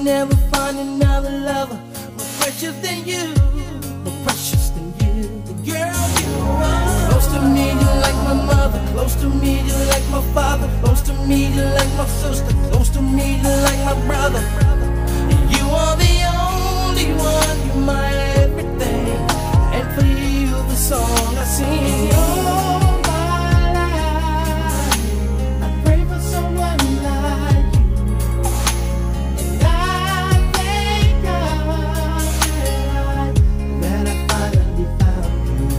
never find another lover more precious than you, more precious than you. Girl, you are close to me, you like my mother. Close to me, you like my father. Close to me, you like my sister. Close to me, you like my brother. You are the only one, you're my everything. And for you, the song I sing. All my life, I pray for someone like you. And I thank God that I finally found you.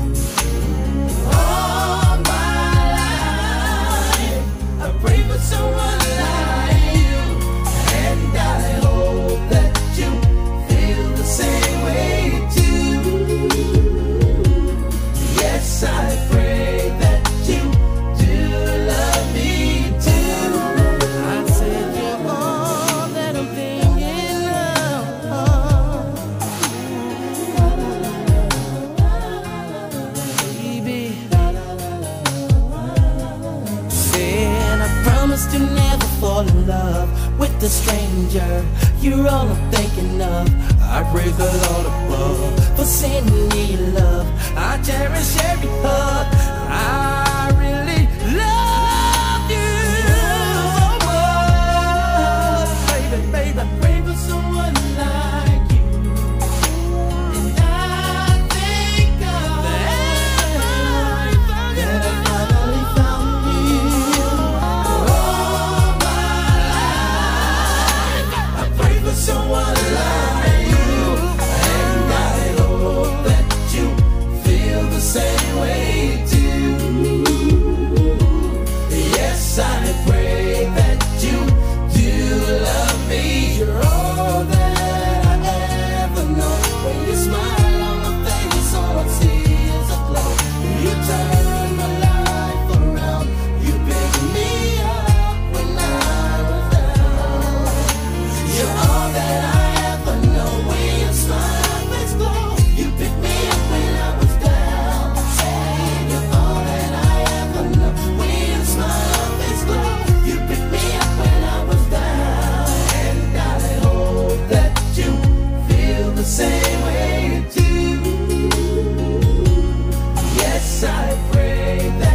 All my life, I pray for someone like you. And I hope that you feel the same way too. Yes, I pray that you do love me too. I said you're all that I'm thinking of, baby. Said I promised to never fall in love with a stranger. You're all I'm thinking of. I praise the Lord above for sending me love. I cherish every hug. I really love you so much, baby, baby. I pray for someone like you. And I thank God that I finally found you. All my life, I pray for someone like you. And I hope that you feel the same way too. Yes, I pray that you do love me. You're all that I ever know. When you smile on my face, all I see is a glow. You turn my life around. You pick me up when I was down. You're all that I ever know. When you smile, let's go. You pick me up when I was down. Saying you're all that I ever know. When you smile, let's go. You pick me up when I was down. And I hope that you feel the same way too. Yes, I pray that